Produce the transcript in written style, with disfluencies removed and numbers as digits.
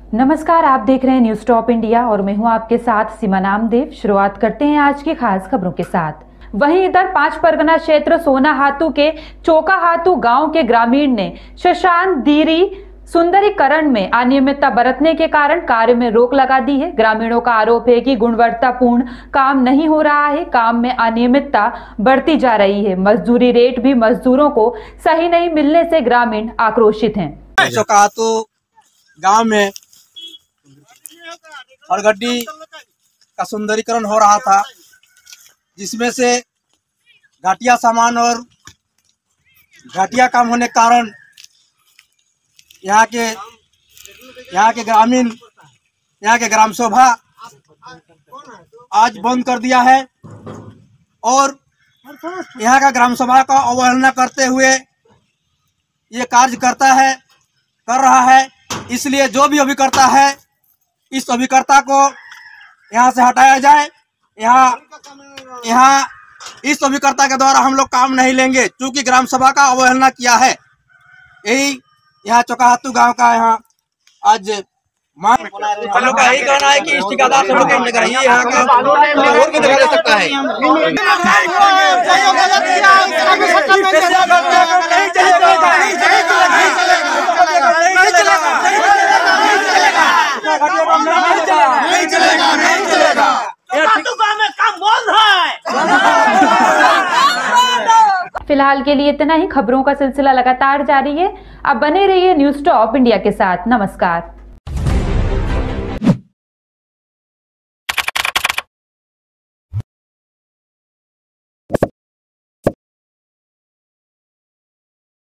नमस्कार, आप देख रहे हैं न्यूज टॉप इंडिया और मैं हूं आपके साथ सीमा नामदेव। शुरुआत करते हैं आज की खास खबरों के साथ। वहीं इधर 5 परगना क्षेत्र सोनाहातू के चोकाहातू गांव के ग्रामीण ने शशांक दीरी सुंदरीकरण में अनियमितता बरतने के कारण कार्य में रोक लगा दी है। ग्रामीणों का आरोप है कि गुणवत्तापूर्ण काम नहीं हो रहा है, काम में अनियमितता बढ़ती जा रही है। मजदूरी रेट भी मजदूरों को सही नहीं मिलने से ग्रामीण आक्रोशित हैं। चोकाहातू गांव में हरगड्डी का सुंदरीकरण हो रहा था, जिसमें से घटिया सामान और घटिया काम होने के कारण यहाँ के ग्रामीण, यहाँ के ग्राम सभा आज बंद कर दिया है और यहाँ का ग्राम सभा का अवहेलना करते हुए ये कार्य कर रहा है। इसलिए जो भी अभिकर्ता है, इस अभिकर्ता को यहाँ से हटाया जाए। यहाँ इस अभिकर्ता के द्वारा हम लोग काम नहीं लेंगे, क्योंकि ग्राम सभा का अवहेलना किया है। यही यहाँ चोकाहातू गांव का यहाँ आज मांग हम लोग का यही कहना है कि इस ठेकेदार से लोग यहाँ का और भी दिखा सकता है। फिलहाल के लिए इतना ही। खबरों का सिलसिला लगातार जारी है। अब बने रहिए न्यूज टॉप इंडिया के साथ। नमस्कार।